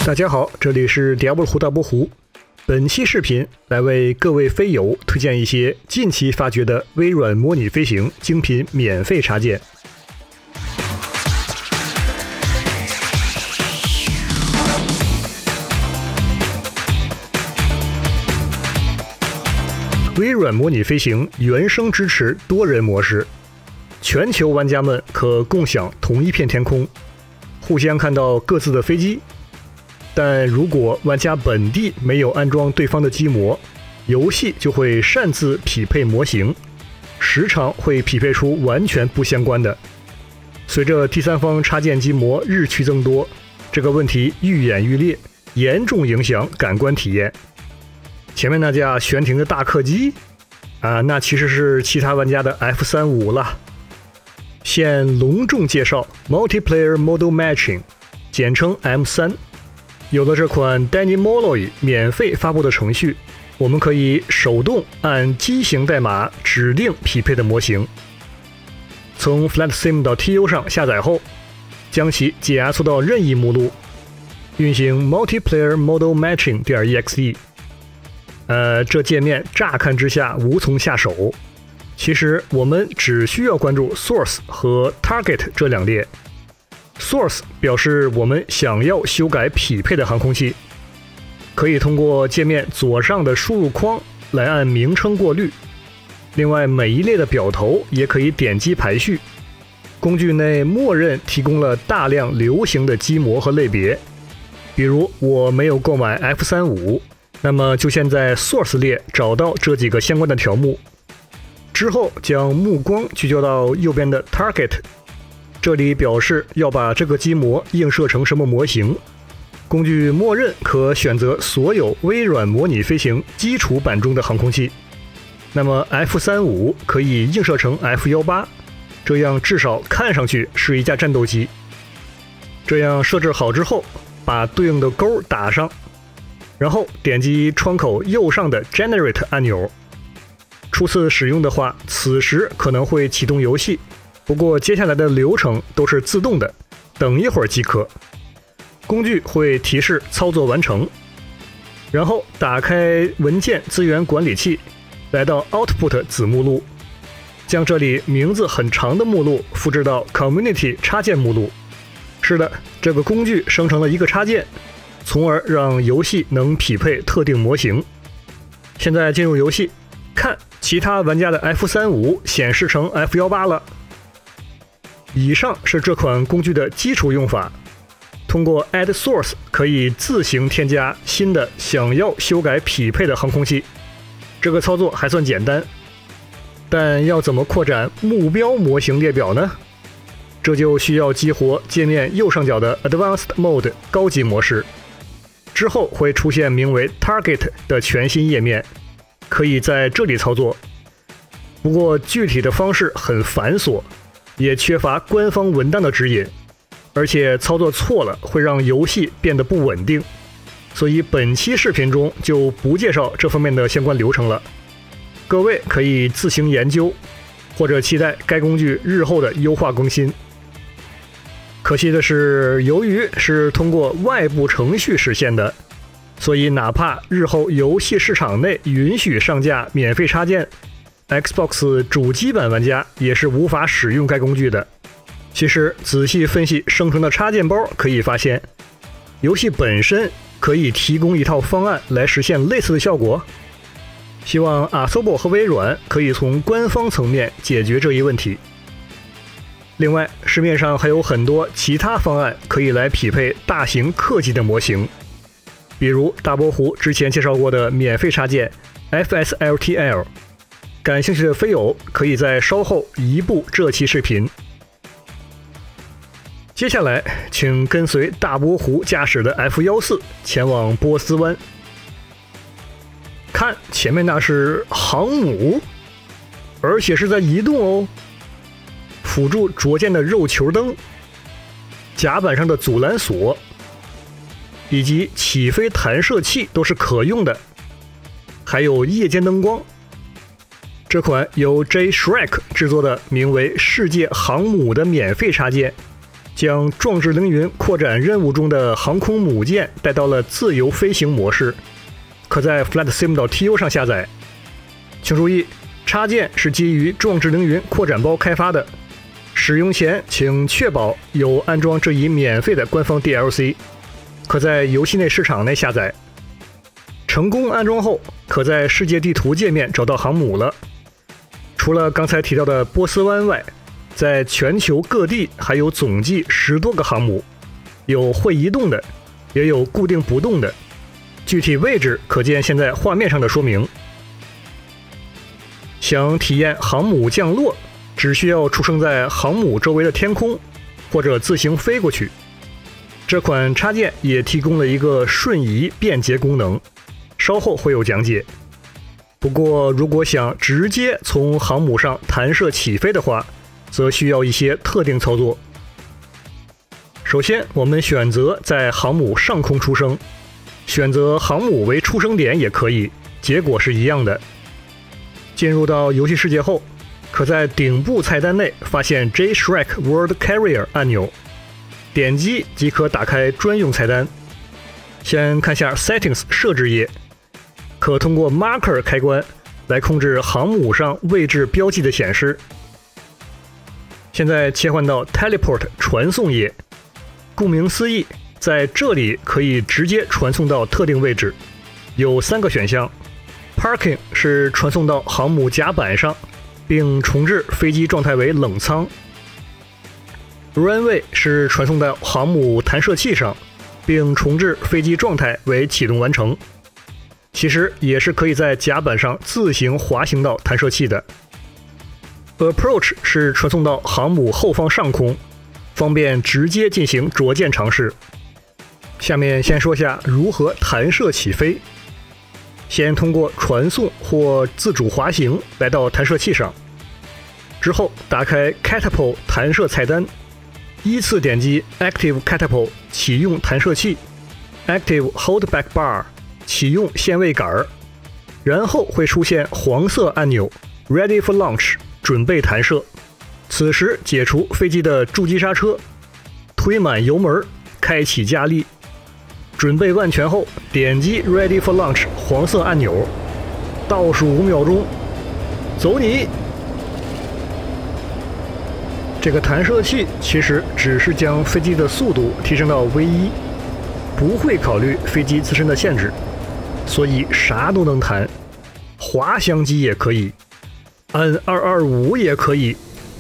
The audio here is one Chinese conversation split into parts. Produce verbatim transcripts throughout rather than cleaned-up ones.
大家好，这里是迪亚波罗湖大波湖。本期视频来为各位飞友推荐一些近期发掘的微软模拟飞行精品免费插件。微软模拟飞行原生支持多人模式，全球玩家们可共享同一片天空，互相看到各自的飞机。但如果玩家本地没有安装对方的机模，游戏就会擅自匹配模型，时常会匹配出完全不相关的。随着第三方插件机模日趋增多，这个问题愈演愈烈，严重影响感官体验。前面那架悬停的大客机啊，那其实是其他玩家的 F 三十五 了。现隆重介绍 Multiplayer Model Matching， 简称 M 三。有了这款 Danny Molloy 免费发布的程序，我们可以手动按机型代码指定匹配的模型。从 flightsim.to 上下载后，将其解压缩到任意目录，运行 Multiplayer Model Matching.exe。呃，这界面乍看之下无从下手，其实我们只需要关注 Source 和 Target 这两列。Source 表示我们想要修改匹配的航空器，可以通过界面左上的输入框来按名称过滤。另外，每一列的表头也可以点击排序。工具内默认提供了大量流行的机模和类别，比如我没有购买 F 三十五，那么就先在 Source 列找到这几个相关的条目，之后将目光聚焦到右边的 Target。这里表示要把这个机模映射成什么模型，工具默认可选择所有微软模拟飞行基础版中的航空器。那么 F 三十五 可以映射成 F 十八， 这样至少看上去是一架战斗机。这样设置好之后，把对应的勾打上，然后点击窗口右上的 Generate 按钮。初次使用的话，此时可能会启动游戏，不过接下来的流程都是自动的，等一会儿即可。工具会提示操作完成，然后打开文件资源管理器，来到 Output 子目录，将这里名字很长的目录复制到 Community 插件目录。是的，这个工具生成了一个插件，从而让游戏能匹配特定模型。现在进入游戏，看其他玩家的 F 三十五 显示成 F 十八 了。以上是这款工具的基础用法，通过 Add Source 可以自行添加新的想要修改匹配的航空器，这个操作还算简单。但要怎么扩展目标模型列表呢？这就需要激活界面右上角的 Advanced Mode 高级模式，之后会出现名为 Target 的全新页面，可以在这里操作。不过具体的方式很繁琐，也缺乏官方文档的指引，而且操作错了会让游戏变得不稳定，所以本期视频中就不介绍这方面的相关流程了。各位可以自行研究，或者期待该工具日后的优化更新。可惜的是，由于是通过外部程序实现的，所以哪怕日后游戏市场内允许上架免费插件， Xbox 主机版玩家也是无法使用该工具的。其实仔细分析生成的插件包，可以发现游戏本身可以提供一套方案来实现类似的效果。希望 Asobo 和微软可以从官方层面解决这一问题。另外，市面上还有很多其他方案可以来匹配大型客机的模型，比如大波湖之前介绍过的免费插件 F S L T L。感兴趣的飞友可以在稍后移步这期视频。接下来，请跟随大波湖驾驶的 F 十四 前往波斯湾。看，前面那是航母，而且是在移动哦。辅助着舰的肉球灯，甲板上的阻拦索，以及起飞弹射器都是可用的，还有夜间灯光。这款由 J Shrek 制作的名为《世界航母》的免费插件， 将壮志凌云扩展任务中的航空母舰带到了自由飞行模式，可在 flightsim.to 上下载。请注意，插件是基于壮志凌云扩展包开发的，使用前请确保有安装这一免费的官方 D L C， 可在游戏内市场内下载。成功安装后，可在世界地图界面找到航母了。除了刚才提到的波斯湾外，在全球各地还有总计十多个航母，有会移动的，也有固定不动的，具体位置可见现在画面上的说明。想体验航母降落，只需要出生在航母周围的天空，或者自行飞过去。这款插件也提供了一个瞬移便捷功能，稍后会有讲解。不过，如果想直接从航母上弹射起飞的话，则需要一些特定操作。首先，我们选择在航母上空出生，选择航母为出生点也可以，结果是一样的。进入到游戏世界后，可在顶部菜单内发现 J Shrek World Carrier 按钮，点击即可打开专用菜单。先看下 Settings 设置页，可通过 Marker 开关来控制航母上位置标记的显示。现在切换到 Teleport 传送页，顾名思义，在这里可以直接传送到特定位置，有三个选项。Parking 是传送到航母甲板上，并重置飞机状态为冷舱。Runway 是传送到航母弹射器上，并重置飞机状态为启动完成。其实也是可以在甲板上自行滑行到弹射器的。Approach 是传送到航母后方上空，方便直接进行着舰尝试。下面先说下如何弹射起飞。先通过传送或自主滑行来到弹射器上，之后打开 Catapult 弹射菜单，依次点击 Active Catapult 启用弹射器， Active Holdback Bar 启用限位杆，然后会出现黄色按钮 Ready for Launch 准备弹射。此时解除飞机的驻机刹车，推满油门，开启加力。准备万全后，点击 Ready for Launch 黄色按钮，倒数五秒钟，走你！这个弹射器其实只是将飞机的速度提升到 V 一，不会考虑飞机自身的限制，所以啥都能弹，滑翔机也可以，按二二五也可以。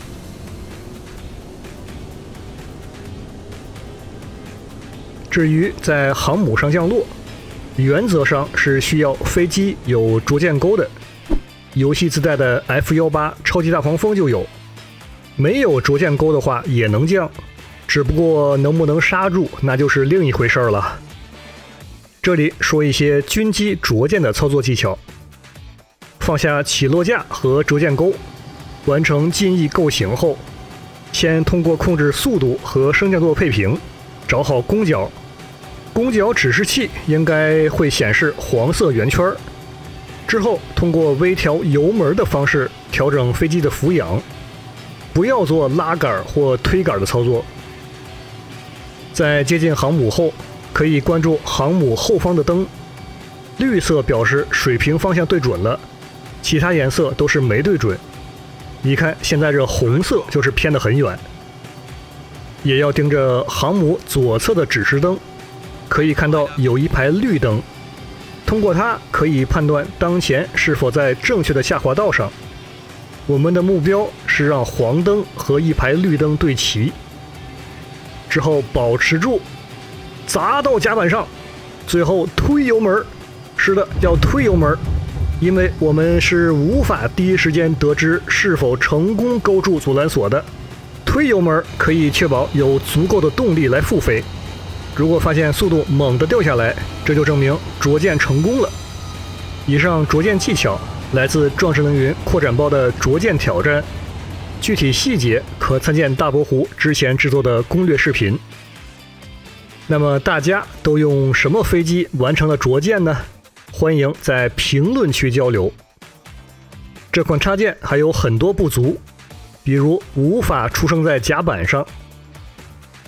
至于在航母上降落，原则上是需要飞机有着舰钩的，游戏自带的 F 十八 超级大黄蜂就有。没有着舰钩的话也能降，只不过能不能刹住那就是另一回事了。这里说一些军机着舰的操作技巧。放下起落架和着舰钩，完成襟翼构型后，先通过控制速度和升降舵配平找好攻角，攻角指示器应该会显示黄色圆圈，之后通过微调油门的方式调整飞机的俯仰，不要做拉杆或推杆的操作。在接近航母后，可以关注航母后方的灯，绿色表示水平方向对准了，其他颜色都是没对准。你看现在这红色就是偏得很远。也要盯着航母左侧的指示灯，可以看到有一排绿灯，通过它可以判断当前是否在正确的下滑道上。我们的目标是让黄灯和一排绿灯对齐，之后保持住，砸到甲板上，最后推油门。是的，要推油门，因为我们是无法第一时间得知是否成功勾住阻拦索的。推油门可以确保有足够的动力来复飞，如果发现速度猛地掉下来，这就证明着舰成功了。以上着舰技巧来自《壮志凌云》扩展包的着舰挑战，具体细节可参见大伯胡之前制作的攻略视频。那么大家都用什么飞机完成了着舰呢？欢迎在评论区交流。这款插件还有很多不足，比如无法出生在甲板上。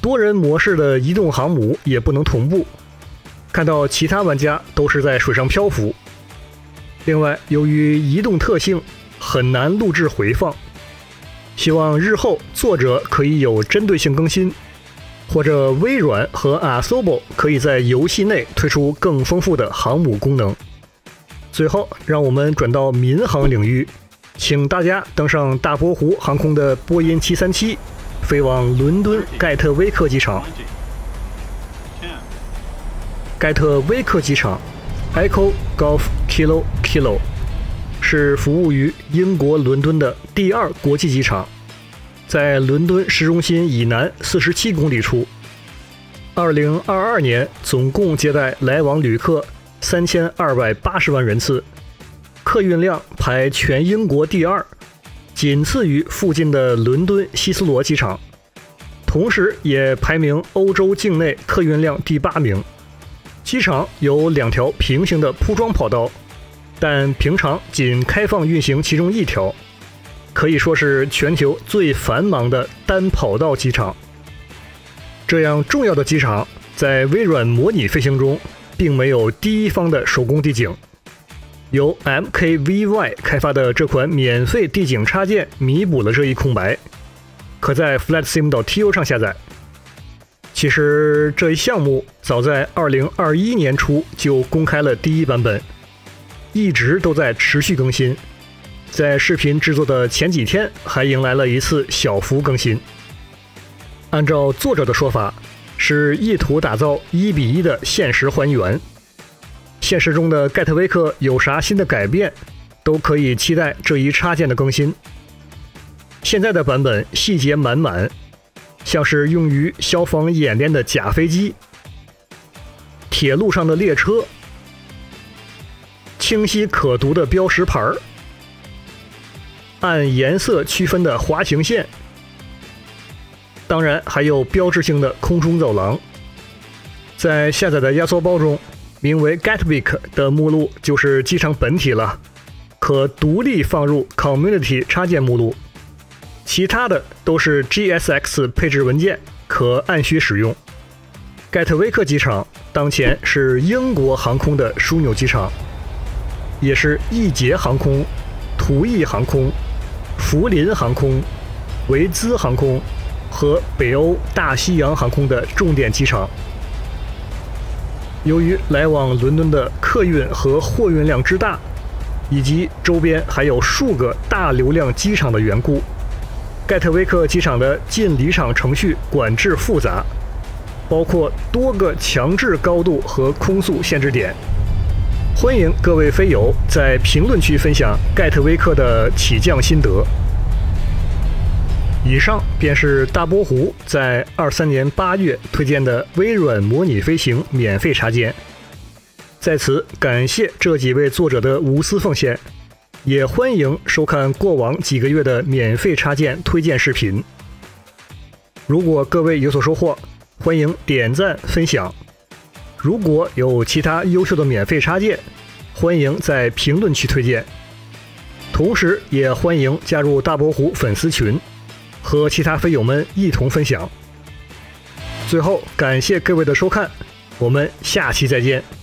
多人模式的移动航母也不能同步，看到其他玩家都是在水上漂浮。另外，由于移动特性很难录制回放，希望日后作者可以有针对性更新，或者微软和 Asobo 可以在游戏内推出更丰富的航母功能。最后，让我们转到民航领域，请大家登上大波湖航空的波音七三七，飞往伦敦盖特威克机场。盖特威克机场 Echo Golf Kilo Kilo 是服务于英国伦敦的第二国际机场，在伦敦市中心以南四十七公里处。二零二二年总共接待来往旅客三千二百八十万人次，客运量排全英国第二，仅次于附近的伦敦希斯罗机场，同时也排名欧洲境内客运量第八名。机场有两条平行的铺装跑道，但平常仅开放运行其中一条，可以说是全球最繁忙的单跑道机场。这样重要的机场，在微软模拟飞行中并没有第一方的手工地景，由 M K V Y 开发的这款免费地景插件弥补了这一空白，可在 flightsim.to 上下载。其实这一项目早在二零二一年初就公开了第一版本，一直都在持续更新，在视频制作的前几天还迎来了一次小幅更新。按照作者的说法，是意图打造一比一的现实还原。现实中的盖特威克有啥新的改变，都可以期待这一插件的更新。现在的版本细节满满，像是用于消防演练的假飞机、铁路上的列车、清晰可读的标识牌、按颜色区分的滑行线，当然还有标志性的空中走廊。在下载的压缩包中，名为 Gatwick 的目录就是机场本体了，可独立放入 Community 插件目录。其他的都是 G S X 配置文件，可按需使用。盖特威克机场当前是英国航空的枢纽机场，也是易捷航空、途逸航空、福林航空、维兹航空和北欧大西洋航空的重点机场。由于来往伦敦的客运和货运量之大，以及周边还有数个大流量机场的缘故，盖特威克机场的进离场程序管制复杂，包括多个强制高度和空速限制点。欢迎各位飞友在评论区分享盖特威克的起降心得。以上便是大波湖在二三年八月推荐的微软模拟飞行免费插件，在此感谢这几位作者的无私奉献，也欢迎收看过往几个月的免费插件推荐视频。如果各位有所收获，欢迎点赞分享。如果有其他优秀的免费插件，欢迎在评论区推荐。同时也欢迎加入大波湖粉丝群，和其他飞友们一同分享。最后感谢各位的收看，我们下期再见。